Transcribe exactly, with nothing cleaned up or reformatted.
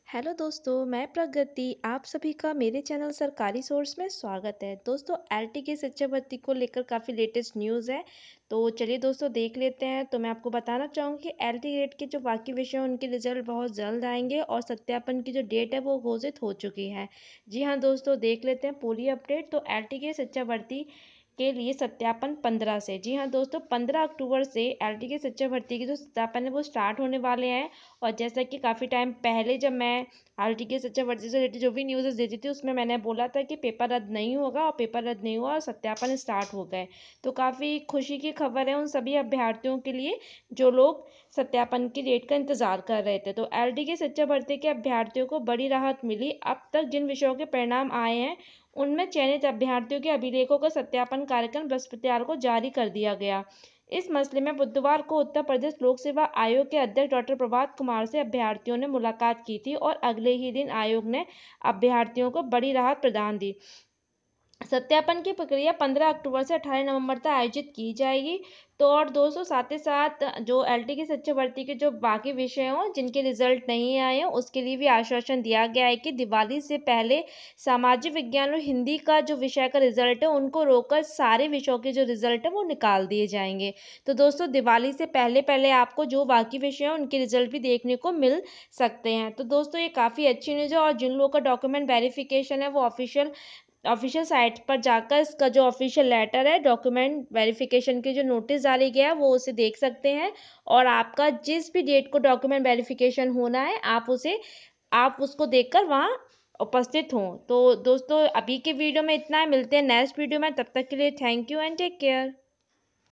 Hello दोस्तों, मैं प्रगति आप सभी का मेरे चैनल सरकारी सोर्स में स्वागत है। दोस्तों, एलटी की शिक्षा भर्ती को लेकर काफ़ी लेटेस्ट न्यूज़ है। तो चलिए दोस्तों देख लेते हैं। तो मैं आपको बताना चाहूँगी कि एलटी गेट के जो बाकी विषय हैं उनके रिजल्ट बहुत जल्द आएंगे और सत्यापन की जो डेट है वो घोषित हो चुकी है। जी हाँ दोस्तों, देख लेते हैं पूरी अपडेट। तो एलटी की शिक्षा भर्ती के लिए सत्यापन पंद्रह से, जी हाँ दोस्तों, पंद्रह अक्टूबर से एलटी की शिक्षा भर्ती के जो सत्यापन है वो स्टार्ट होने वाले हैं। और जैसा कि काफ़ी टाइम पहले जब मैं एलटी की शिक्षा भर्ती से रिलेटेड जो भी न्यूज़ देती थी उसमें मैंने बोला था कि पेपर रद्द नहीं होगा, और पेपर रद्द नहीं हुआ और सत्यापन स्टार्ट हो गए। तो काफ़ी खुशी की खबर है उन सभी अभ्यर्थियों के लिए जो लोग सत्यापन की डेट का इंतजार कर रहे थे। तो एलटी की शिक्षा भर्ती के अभ्यर्थियों को बड़ी राहत मिली। अब तक जिन विषयों के परिणाम आए हैं उनमें चयनित अभ्यर्थियों के अभिलेखों का सत्यापन कार्यक्रम बृहस्पतिवार को जारी कर दिया गया। इस मसले में बुधवार को उत्तर प्रदेश लोक सेवा आयोग के अध्यक्ष डॉक्टर प्रभात कुमार से अभ्यर्थियों ने मुलाकात की थी और अगले ही दिन आयोग ने अभ्यर्थियों को बड़ी राहत प्रदान दी। सत्यापन की प्रक्रिया पंद्रह अक्टूबर से अठारह नवंबर तक आयोजित की जाएगी। तो और दोस्तों साथ ही साथ जो एलटी की शिक्षा भर्ती के जो बाकी विषय हों जिनके रिजल्ट नहीं आए हैं उसके लिए भी आश्वासन दिया गया है कि दिवाली से पहले सामाजिक विज्ञान और हिंदी का जो विषय का रिजल्ट है उनको रोककर सारे विषयों के जो रिजल्ट है वो निकाल दिए जाएंगे। तो दोस्तों दिवाली से पहले पहले आपको जो बाकी विषय हैं उनके रिजल्ट भी देखने को मिल सकते हैं। तो दोस्तों ये काफ़ी अच्छी न्यूज़ है। और जिन लोगों का डॉक्यूमेंट वेरिफिकेशन है वो ऑफिशियल ऑफिशियल साइट पर जाकर इसका जो ऑफिशियल लेटर है डॉक्यूमेंट वेरिफिकेशन के जो नोटिस जारी किया है वो उसे देख सकते हैं। और आपका जिस भी डेट को डॉक्यूमेंट वेरिफिकेशन होना है आप उसे आप उसको देखकर वहाँ उपस्थित हों। तो दोस्तों अभी के वीडियो में इतना है, मिलते हैं नेक्स्ट वीडियो में, तब तक के लिए thank you and take care.